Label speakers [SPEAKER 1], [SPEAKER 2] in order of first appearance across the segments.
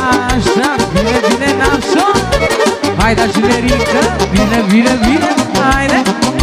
[SPEAKER 1] Așa, bine, bine, nașo. Hai, da, generică, bine, bine, bine, haide.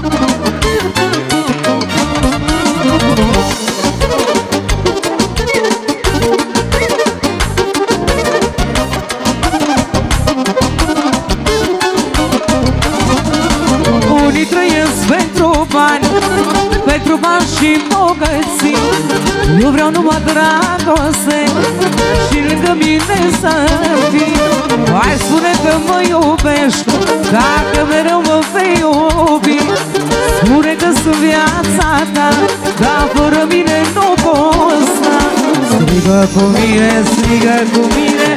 [SPEAKER 1] Unii trăiesc pentru bani, pentru bani și bogății. Eu vreau numai dragoste și lângă mine să fii. Hai, spune că mă iubești, dacă mereu mă vei iubi. Spune că sunt viața ta, dar fără mine nu poți sta. Strigă cu mine, strigă cu mine.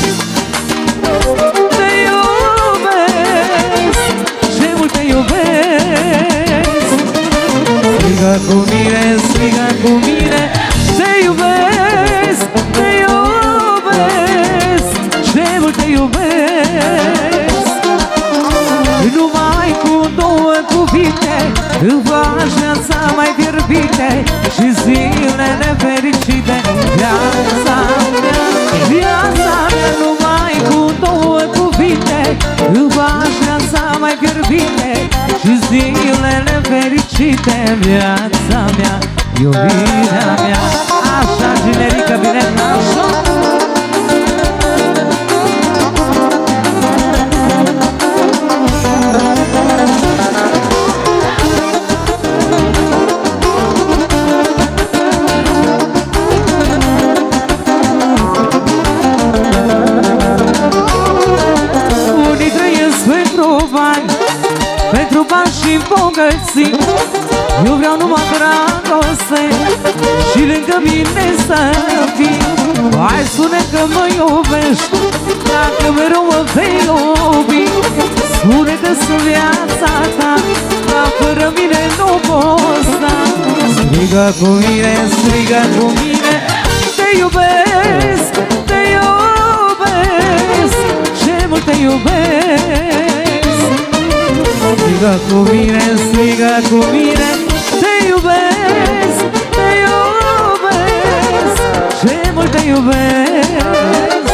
[SPEAKER 1] Te iubesc, ce mult te iubesc. Strigă cu mine, strigă cu mine. Te iubesc, te iubesc, ce mult te iubesc. Numai cu două cuvinte îmi faci viața mai fierbinte și zilele fericite. Viața mea, viața mea, numai cu două cuvinte îmi faci viața mai fierbinte și zilele fericite. Viața mea, iubirea mea. Așa, generică, bine, nașo. Unii trăiesc pentru bani, pentru bani și bogății. Eu vreau numai dragoste și lângă mine să fii. Hai, spune că mă iubești, dacă mereu mă vei iubi. Spune că sunt viața ta, dar fără mine nu poți sta. Strigă cu mine, strigă cu mine. Te iubesc, te iubesc, ce mult te iubesc. Strigă cu mine, strigă cu mine. Te iubesc, te iubesc, ce mult te iubesc.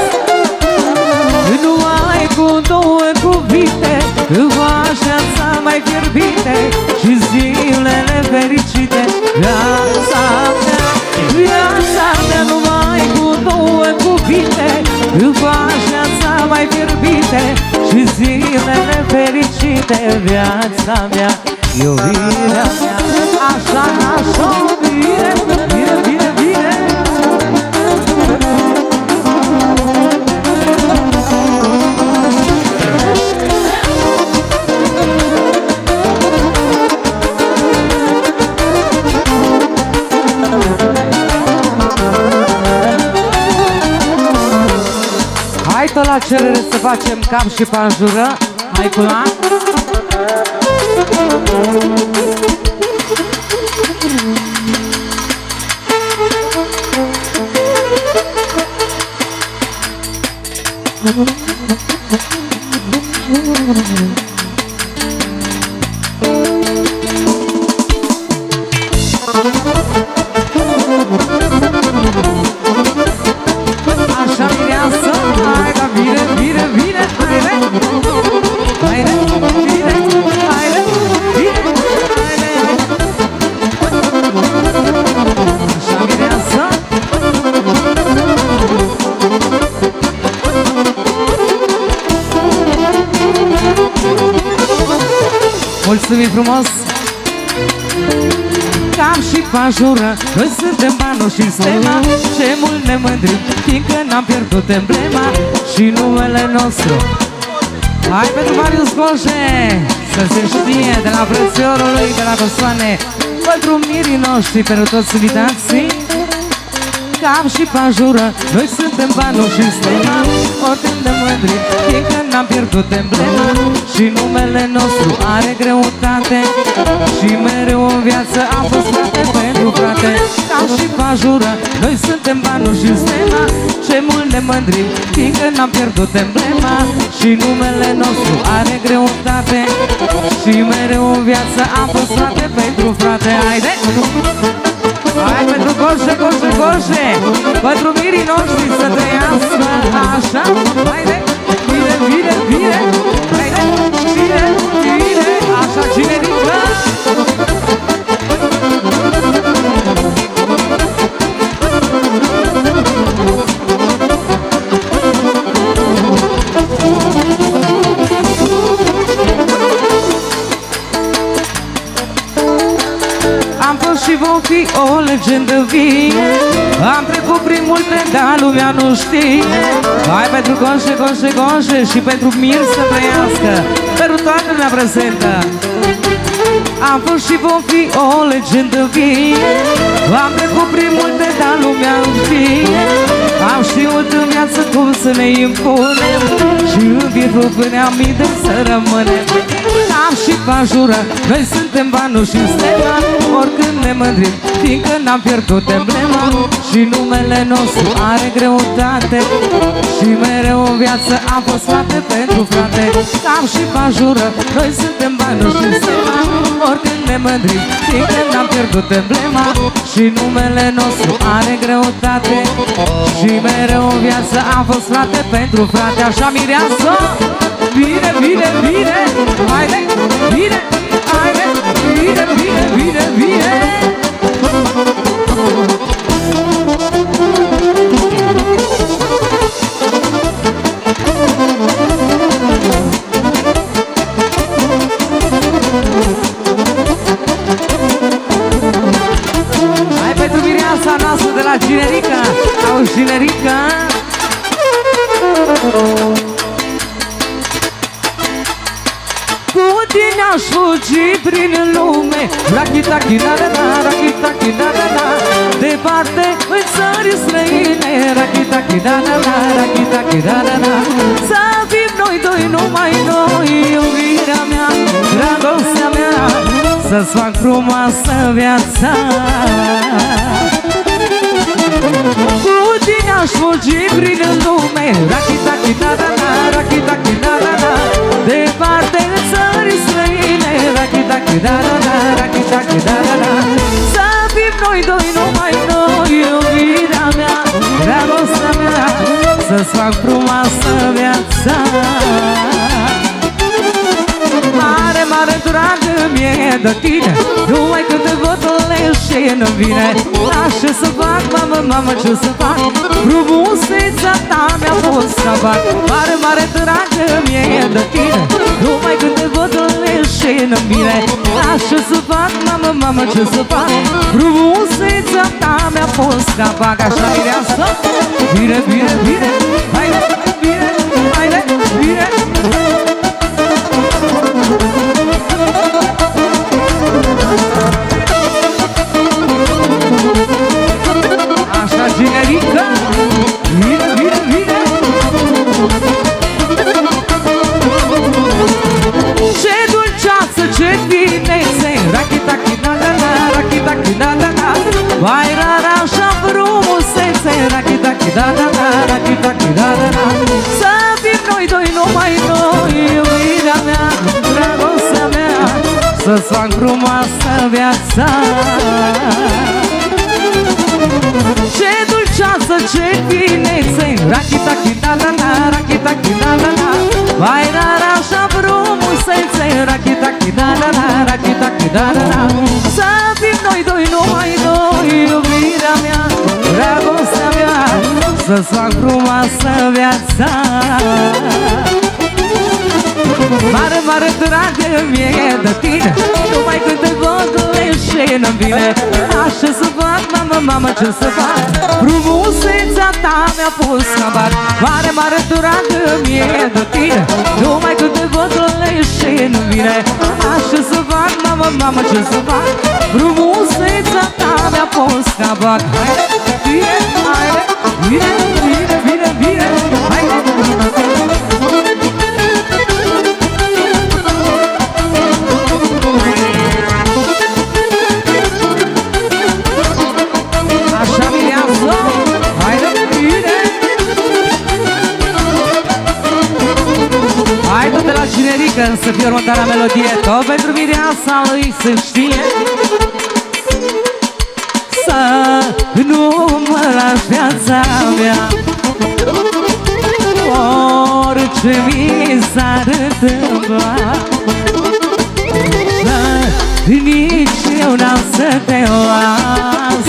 [SPEAKER 1] Numai cu două cuvinte îmi faci viața mai fierbinte și zilele fericite. Viața mea, viața mea, numai cu două cuvinte îmi faci viața mai fierbinte și zilele fericite. Viața mea, iubirea mea. Așa, așa, bine, bine, bine, bine. Hai tot la cerere să facem cap și panjură. Hai cu la. Așa, mireasă, hai, da, bine, bine, bine, haide. Haide, bine, haide, bine, haide. Așa, mireasă. Mulțumim frumos! Cam și panjură, noi suntem banul și stema. Ce mult ne mândrim, fiindcă n-am pierdut emblema și numele nostru. Hai pentru Marius Coșe, să se știe, de la frățiorul lui, de la Cosoane, pentru mirii noștri, pentru toți invitații. Cam și panjură, noi suntem banul și stema. Oricând de mândri, fiindcă n-am pierdut emblema și numele nostru are greutate și mereu în viață am fost frate pentru frate. Cam și panjură, noi suntem banul și stema. Ce mult ne mândrim, fiindcă n-am pierdut emblema și numele nostru are greutate și mereu în viață am fost frate pentru frate. Haide! Hai pentru coșe, coșe, coșe, pentru mirii noștri să trăiască așa. Haide, bine, bine, bine, haide, bine, bine, așa, cinerică. Am fost și vom fi o legendă vie. Am trecut prin multe, dar lumea nu știe. Hai pentru coșe, coșe, coșe și pentru mir să trăiască, pentru toată lumea prezentă. Am fost și vom fi o legendă vie. Am trecut prin multe, dar lumea nu știe. Am știut în viață cum să ne impunem și în vietul până am minte să rămânem. Am și v-am jurat, noi suntem banul și stela, oricând ne mândrim, fiindcă n-am pierdut emblema. Și numele nostru are greutate și mereu în viață am fost frate pentru frate. Am și v-am jurat, noi suntem banul și stela, oricând ne mândrim, fiindcă n-am pierdut emblema. Și numele nostru are greutate și mereu în viață am fost frate pentru frate. Așa, mireasă! Bine, bine, bine! Haide! Bine! Haide! Bine, bine, bine, bine! Hai pentru mireasa noastră de la Ginerica! Auzi, Ginerica! Cu tine aș fugi prin lume, rachitaki da da da, rachitaki da da da, departe în țări străine, rachitaki da da da, rachitaki da da da. Să fim noi doi, numai noi, iubirea mea, dragostea mea, să-ți fac frumoasă viața. Cu tine aș fugi prin lume, rachitaki da da da, rachitaki da da da, departe în țări străine, rachitaki da da da, rachitaki da da da. Să fim noi doi, numai noi, iubirea mea, dragostea mea, să-ți fac frumoasă viața. Mare, mare dragă mie de tine, numai când te văd leșină-mi vine. Așa să fac, mamă, mamă, ce să fac, frumusețea ta mi-a fost capac. Mare, mare dragă mie de tine, numai când te văd leșină-mi vine. Așa să fac, mamă, mamă, ce să fac, frumusețea ta mi-a fost capac. Așa, mireasă, bine, bine, bine, haide, bine, haide, bine. Așa, Ginerica, bine, bine, bine. Ce dulceață, ce finețe, rachitaki da da da, rachitaki da da da. Vai rara, așa frumusețe, rachitaki da da da, rachitaki da da da. Să fim noi doi, numai noi, iubirea mea, dragostea mea, să-ți fac frumoasă viața. Ce dulceață, ce finețe, rachitaki da da da, rachitaki da da da. Vai rara, așa frumusețe, rachitaki da da da, rachitaki da da da. Să fim noi doi, numai noi, iubirea mea, dragostea mea, să-ți fac frumoasă viața. Mare, mare dragă mie de tine, numai când te văd leșină-mi vine. Așa să fac, mamă, mamă, ce să fac, frumusețea ta mi-a pus capac. Mare, mare dragă mie de tine, numai când te văd leșină-mi vine. Așa să fac, mamă, mamă, ce să fac, frumusețea ta mi-a pus capac. Haide, bine, haide, bine, bine, bine, bine, haide. Așa, mireasă, haide, bine. Hai tot de la Ginerica să fie următoarea melodie, tot pentru mireasa lui să știe. Să nu mă lași viața mea, orice mi s-ar întâmpla, nici eu n-am să te las.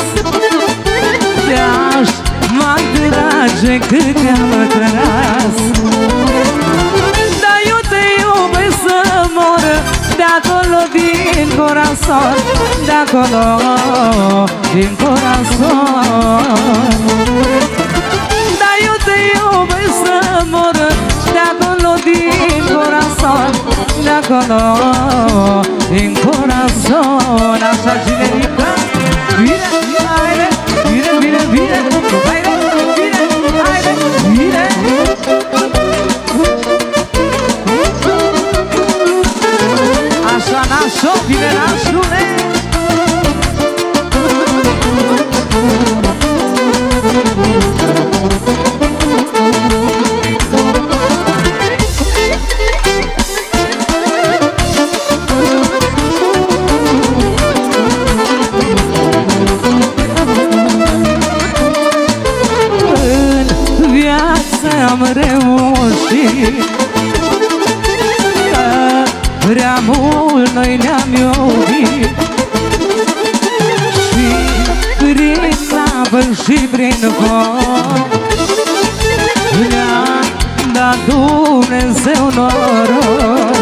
[SPEAKER 1] Te-aș mai trage cât te-am tras, dar eu te iubesc să mor, de acolo din corazon, de acolo din corazon. Dar eu te iubesc să mor, de acolo din corazon, de acolo din corazon. Așa, generică, bine, haide, bine, bine, bine, haide, bine, haide, bine. Așa, nașo, bine, nașule. Am reușit, că prea mult noi ne-am iubit, și prin apă și prin foc ne-a dat Dumnezeu noroc.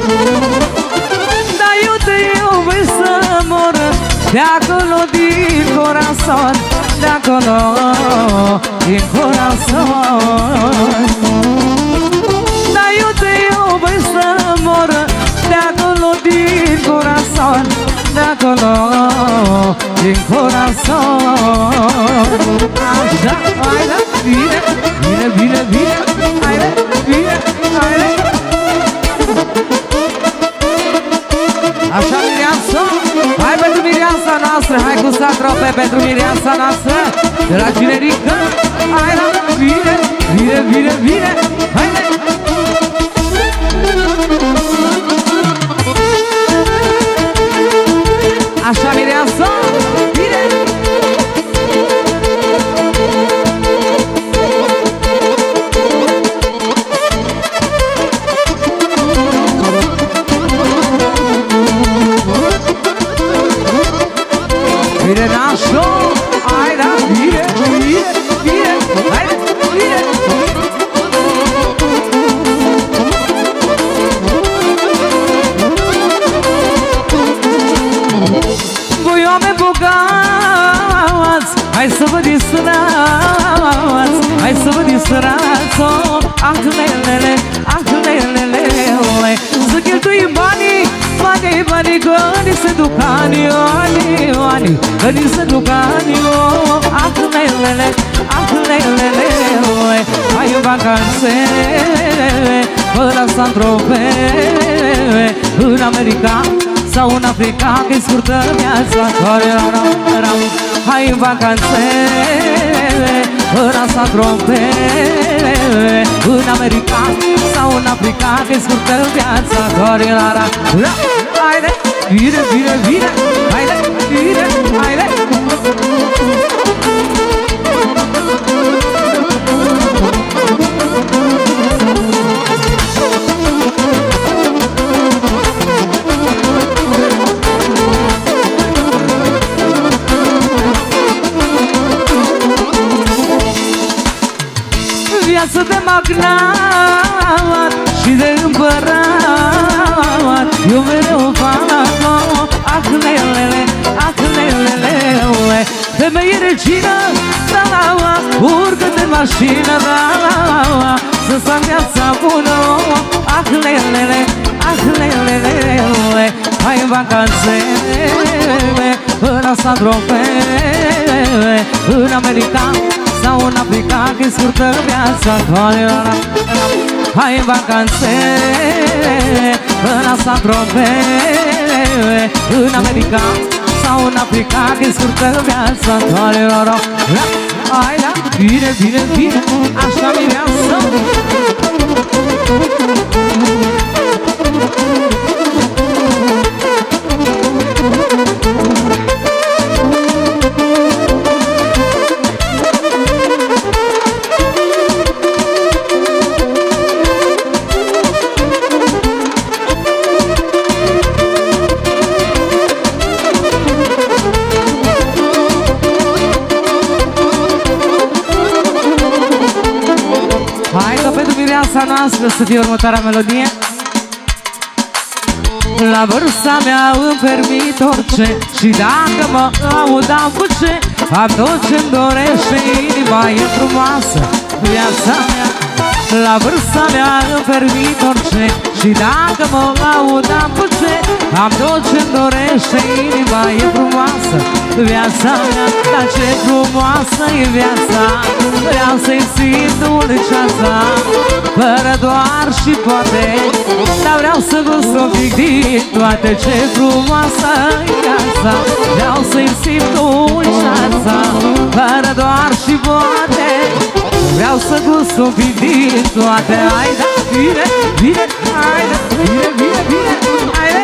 [SPEAKER 1] Dar eu te iubesc să mor, de acolo din corazon, de acolo din corazon. Dar eu te iubesc să mor, de acolo din corazon, de acolo din corazon. Așa, haide, bine, bine, bine, bine, haide, bine, haide. Așa, Mirianță, hai pentru Mirianța noastră, hai cu satrope pentru Mirianța noastră, de la generică, hai la bine, bine, bine, bine, haide! Așa, Mirianța, bine! Bine, nașo, hai da, bine, bine, bine, haide, bine. Voi oameni bogați, hai să vă distrați, hai să vă distrați, ah, lelele, ah, lelele, să cheltuim banii, banii, banii, că ni se duc anii, anii, că ni se duc anii, ah, lelele, ah, lelele, hai în vacanțe, fără Saint-Tropez, în America sau în Africa, că-i scurtă viața, hai în vacanțe, fără Saint-Tropez, în America sau în Africa, că-i scurtă viața, haide, bine, bine, bine, haide, bine, haide. Viață de magnat și de împărat, eu mereu fac-o, ah, lelele, ah, lelele. Femeie regină, da, urcă-te în mașină, da, să-ți fac viața bună, ah, lelele, ah, lelele. Hai în vacanțe, în Saint-Tropez, în America sau în Africa, că-i scurtă viața. Hai în vacanțe, în Saint-Tropez, în America sau în Africa, că-i scurtă viața. Hai, da, bine, bine, bine, așa mi viața. viața noastră să fie următoarea melodie. La vârsta mea îmi permit orice și dacă mă aud am cu ce. Am tot ce-mi dorește inima, e frumoasă viața mea. La vârsta mea îmi permit orice și dacă mă aud am cu ce. Am tot ce-mi dorește inima, e frumoasă viața mea. Dar ce frumoasă e viața, vreau să-i simt dulceața, fără doar și poate, dar vreau să gust un pic din toate. Ce frumoasă e viața, vreau să-i simt dulceața, fără doar și poate, vreau să gust un pic din toate. Haide, bine, bine, haide, bine, bine, bine, haide.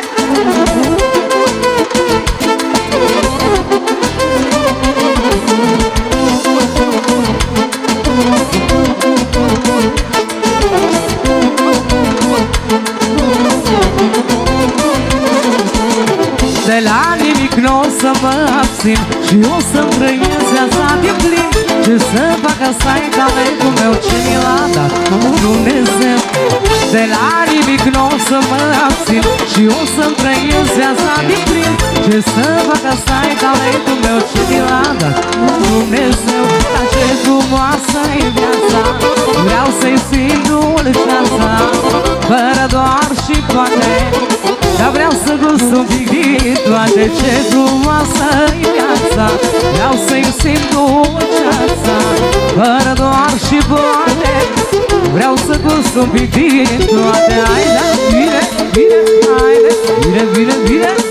[SPEAKER 1] De la nimic n-o să mă abțin și o să-mi trăiesc viața din plin. Ce să fac, asta-i talentul meu ce mi l-a dat Dumnezeu. De la nimic n-o să mă abțin și o să-mi trăiesc viața din plin. Ce să fac, asta-i talentul meu ce mi l-a dat Dumnezeu. Dar ce frumoasă e viața, vreau să-i simt dulceața, fără doar și poate, dar vreau să gust un pic din toate. Ce frumoasă e viața, vreau să-i simt dulceața, fără doar și poate, vreau să gust un pic din toate. Haide, bine, bine, haide, bine, bine, bine.